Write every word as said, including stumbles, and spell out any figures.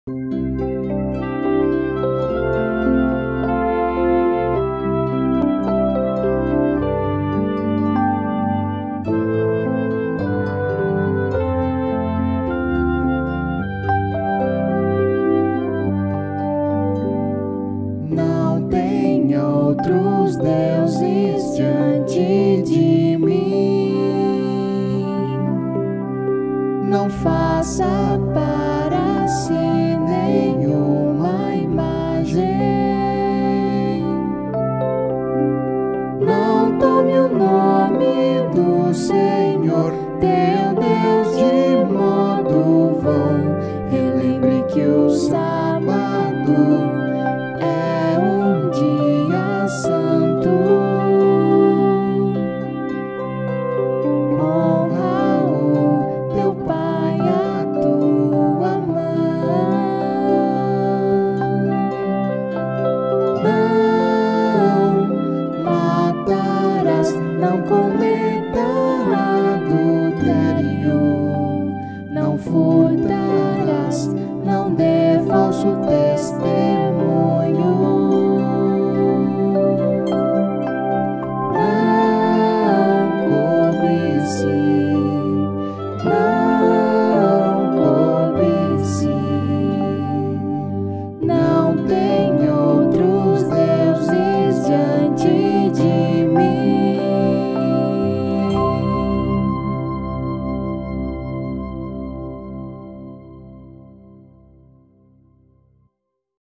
Não tem outros deuses diante de mim. Não faça para si nenhuma imagem. Não tome o nome do Senhor, teu Deus, de modo vão. Relembre que o